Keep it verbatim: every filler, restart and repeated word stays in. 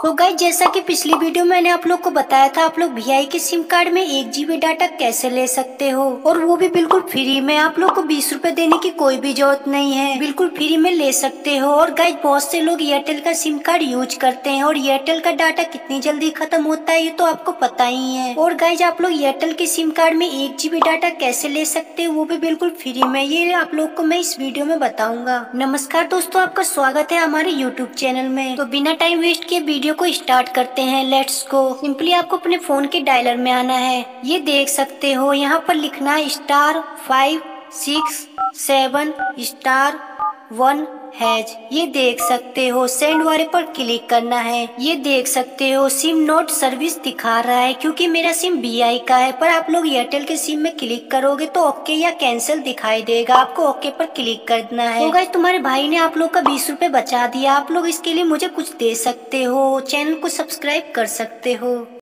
तो गाइस, जैसा कि पिछली वीडियो मैंने आप लोग को बताया था, आप लोग वी आई के सिम कार्ड में एक जीबी डाटा कैसे ले सकते हो, और वो भी बिल्कुल फ्री में। आप लोग को बीस रूपए देने की कोई भी जरूरत नहीं है, बिल्कुल फ्री में ले सकते हो। और गाइस, बहुत से लोग एयरटेल का सिम कार्ड यूज करते हैं, और एयरटेल का डाटा कितनी जल्दी खत्म होता है ये तो आपको पता ही है। और गाइस, आप लोग एयरटेल के सिम कार्ड में एक जीबी डाटा कैसे ले सकते हो, वो भी बिल्कुल फ्री में, ये आप लोग को मैं इस वीडियो में बताऊंगा। नमस्कार दोस्तों, आपका स्वागत है हमारे यूट्यूब चैनल में। तो बिना टाइम वेस्ट किए वीडियो को स्टार्ट करते हैं, लेट्स गो। सिंपली आपको अपने फोन के डायलर में आना है। ये देख सकते हो, यहाँ पर लिखना है star five six seven star one has. ये देख सकते हो, सेंड वाले पर क्लिक करना है। ये देख सकते हो, सिम नोट सर्विस दिखा रहा है क्योंकि मेरा सिम वी आई का है, पर आप लोग एयरटेल के सिम में क्लिक करोगे तो ओके या कैंसिल दिखाई देगा, आपको ओके पर क्लिक करना है। तो गाइस, तुम्हारे भाई ने आप लोग का बीस रूपए बचा दिया, आप लोग इसके लिए मुझे कुछ दे सकते हो, चैनल को सब्सक्राइब कर सकते हो।